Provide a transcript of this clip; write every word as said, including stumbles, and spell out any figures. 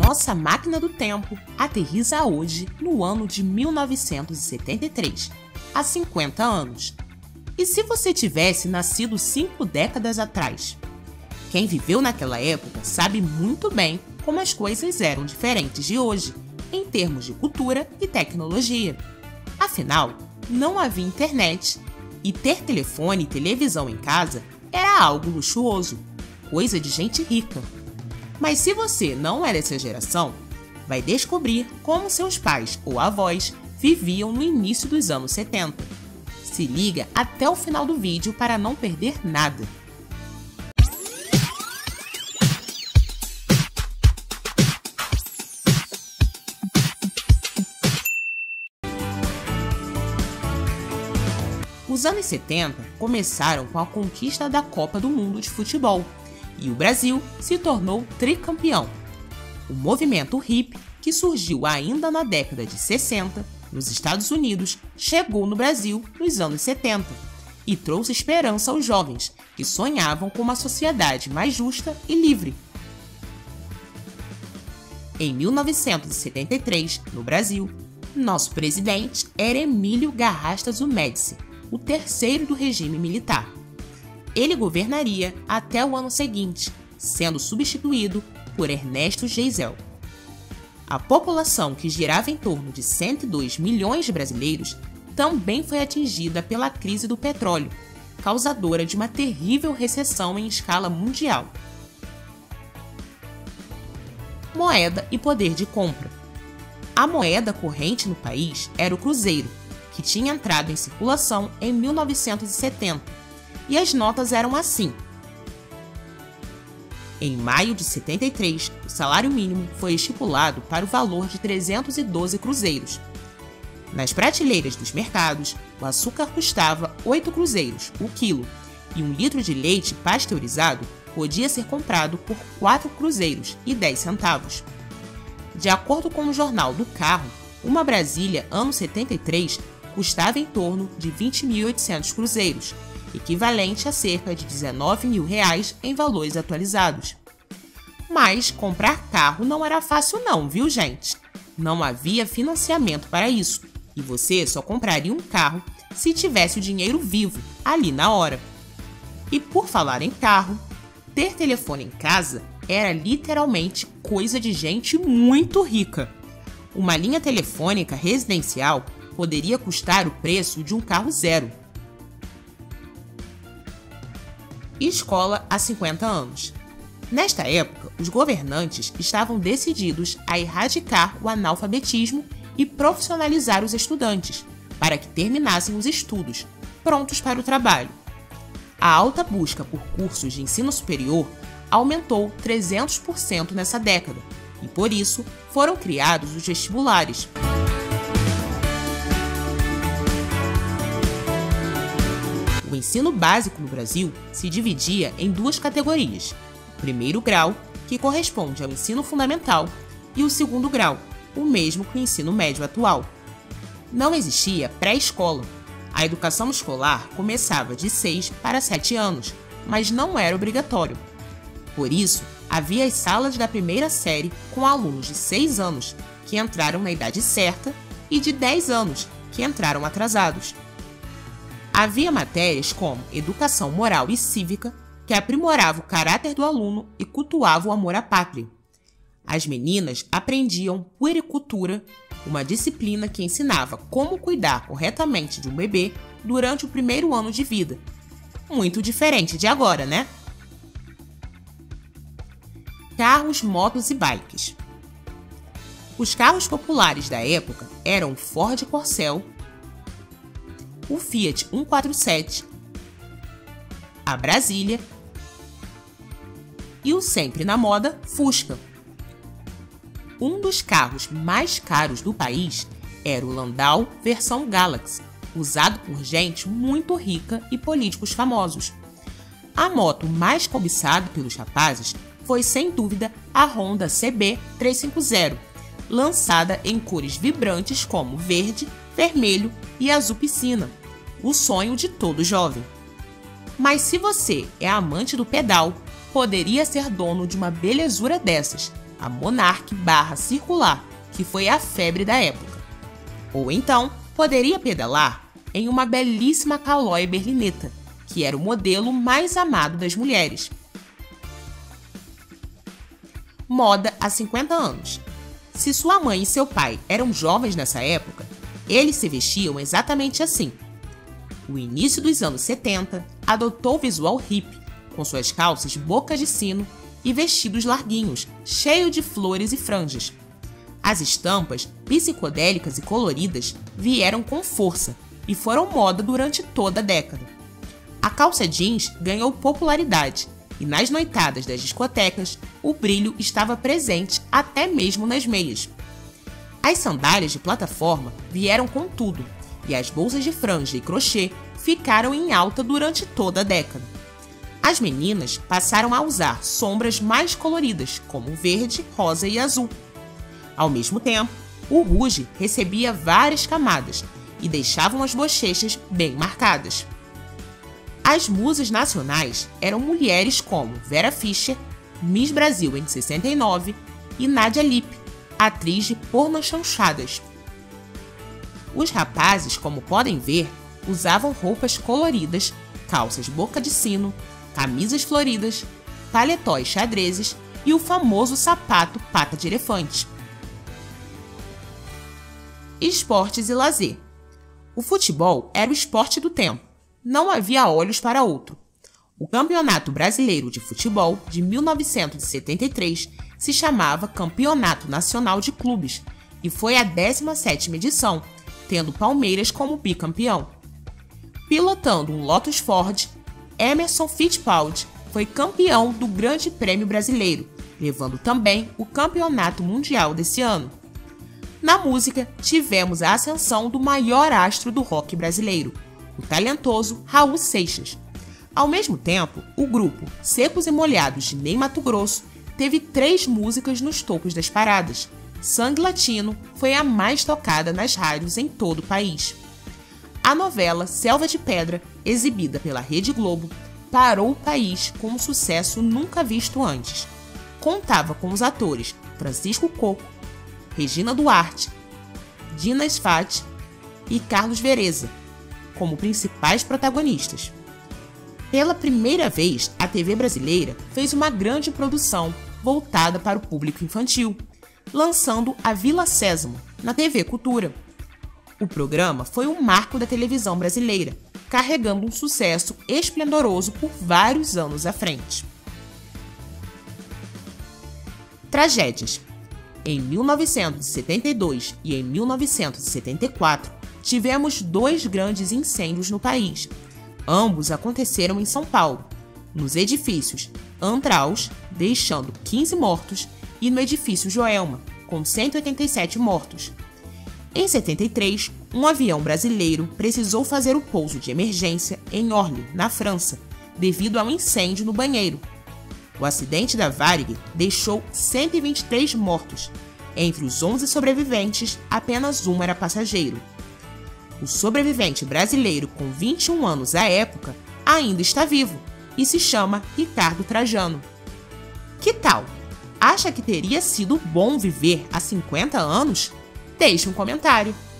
nossa máquina do tempo aterriza hoje no ano de mil novecentos e setenta e três, há cinquenta anos. E se você tivesse nascido cinco décadas atrás? Quem viveu naquela época sabe muito bem como as coisas eram diferentes de hoje, em termos de cultura e tecnologia. Afinal, não havia internet, e ter telefone e televisão em casa era algo luxuoso, coisa de gente rica. Mas se você não é dessa geração, vai descobrir como seus pais ou avós viviam no início dos anos setenta. Se liga até o final do vídeo para não perder nada. Os anos setenta começaram com a conquista da Copa do Mundo de Futebol, e o Brasil se tornou tricampeão. O movimento hippie, que surgiu ainda na década de sessenta, nos Estados Unidos, chegou no Brasil nos anos setenta e trouxe esperança aos jovens que sonhavam com uma sociedade mais justa e livre. Em mil novecentos e setenta e três, no Brasil, nosso presidente era Emílio Garrastazu Médici, o terceiro do regime militar. Ele governaria até o ano seguinte, sendo substituído por Ernesto Geisel. A população, que girava em torno de cento e dois milhões de brasileiros, também foi atingida pela crise do petróleo, causadora de uma terrível recessão em escala mundial. Moeda e poder de compra. A moeda corrente no país era o cruzeiro, que tinha entrado em circulação em mil novecentos e setenta, e as notas eram assim. Em maio de setenta e três, o salário mínimo foi estipulado para o valor de trezentos e doze cruzeiros. Nas prateleiras dos mercados, o açúcar custava oito cruzeiros o quilo, e um litro de leite pasteurizado podia ser comprado por quatro cruzeiros e dez centavos. De acordo com o Jornal do Carro, uma Brasília ano setenta e três custava em torno de vinte mil e oitocentos cruzeiros, equivalente a cerca de dezenove mil reais em valores atualizados. Mas comprar carro não era fácil não, viu gente? Não havia financiamento para isso, e você só compraria um carro se tivesse o dinheiro vivo, ali na hora. E por falar em carro, ter telefone em casa era literalmente coisa de gente muito rica. Uma linha telefônica residencial poderia custar o preço de um carro zero. Escola há cinquenta anos. Nesta época, os governantes estavam decididos a erradicar o analfabetismo e profissionalizar os estudantes, para que terminassem os estudos, prontos para o trabalho. A alta busca por cursos de ensino superior aumentou trezentos por cento nessa década, e por isso foram criados os vestibulares. O ensino básico no Brasil se dividia em duas categorias: o primeiro grau, que corresponde ao ensino fundamental, e o segundo grau, o mesmo que o ensino médio atual. Não existia pré-escola. A educação escolar começava de seis para sete anos, mas não era obrigatório. Por isso, havia as salas da primeira série com alunos de seis anos, que entraram na idade certa, e de dez anos, que entraram atrasados. Havia matérias como educação moral e cívica, que aprimorava o caráter do aluno e cultuava o amor à pátria. As meninas aprendiam puericultura, uma disciplina que ensinava como cuidar corretamente de um bebê durante o primeiro ano de vida. Muito diferente de agora, né? Carros, motos e bikes. Os carros populares da época eram o Ford Corcel, o Fiat cento e quarenta e sete, a Brasília e o sempre na moda Fusca. Um dos carros mais caros do país era o Landau versão Galaxy, usado por gente muito rica e políticos famosos. A moto mais cobiçada pelos rapazes foi sem dúvida a Honda C B trezentos e cinquenta, lançada em cores vibrantes como verde, vermelho e azul piscina, o sonho de todo jovem. Mas se você é amante do pedal, poderia ser dono de uma belezura dessas, a Monarch barra circular, que foi a febre da época. Ou então, poderia pedalar em uma belíssima Caloi berlineta, que era o modelo mais amado das mulheres. Moda há cinquenta anos. Se sua mãe e seu pai eram jovens nessa época, eles se vestiam exatamente assim. O início dos anos setenta adotou o visual hippie, com suas calças boca de sino e vestidos larguinhos, cheios de flores e franjas. As estampas, psicodélicas e coloridas, vieram com força e foram moda durante toda a década. A calça jeans ganhou popularidade e nas noitadas das discotecas o brilho estava presente até mesmo nas meias. As sandálias de plataforma vieram com tudo e as bolsas de franja e crochê ficaram em alta durante toda a década. As meninas passaram a usar sombras mais coloridas, como verde, rosa e azul. Ao mesmo tempo, o rouge recebia várias camadas e deixavam as bochechas bem marcadas. As musas nacionais eram mulheres como Vera Fischer, Miss Brasil em sessenta e nove, e Nadia Lippe, atriz de porno chanchadas. Os rapazes, como podem ver, usavam roupas coloridas, calças boca de sino, camisas floridas, paletóis xadrezes e o famoso sapato pata de elefante. Esportes e lazer. O futebol era o esporte do tempo. Não havia olhos para outro. O Campeonato Brasileiro de Futebol de mil novecentos e setenta e três se chamava Campeonato Nacional de Clubes e foi a décima sétima edição, tendo Palmeiras como bicampeão. Pilotando um Lotus Ford, Emerson Fittipaldi foi campeão do Grande Prêmio Brasileiro, levando também o Campeonato Mundial desse ano. Na música, tivemos a ascensão do maior astro do rock brasileiro, o talentoso Raul Seixas. Ao mesmo tempo, o grupo Secos e Molhados de Ney Matogrosso teve três músicas nos topos das paradas. Sangue Latino foi a mais tocada nas rádios em todo o país. A novela Selva de Pedra, exibida pela Rede Globo, parou o país com um sucesso nunca visto antes. Contava com os atores Francisco Coco, Regina Duarte, Dina Sfati e Carlos Vereza como principais protagonistas. Pela primeira vez, a T V brasileira fez uma grande produção voltada para o público infantil, lançando a Vila Sésamo na T V Cultura. O programa foi um marco da televisão brasileira, carregando um sucesso esplendoroso por vários anos à frente. Tragédias. Em mil novecentos e setenta e dois e em mil novecentos e setenta e quatro, tivemos dois grandes incêndios no país. Ambos aconteceram em São Paulo, nos edifícios Andraus, deixando quinze mortos, e no edifício Joelma, com cento e oitenta e sete mortos. Em setenta e três, um avião brasileiro precisou fazer o pouso de emergência em Orly, na França, devido a um incêndio no banheiro. O acidente da Varig deixou cento e vinte e três mortos. Entre os onze sobreviventes, apenas um era passageiro. O sobrevivente brasileiro com vinte e um anos à época ainda está vivo e se chama Ricardo Trajano. Que tal? Acha que teria sido bom viver há cinquenta anos? Deixe um comentário.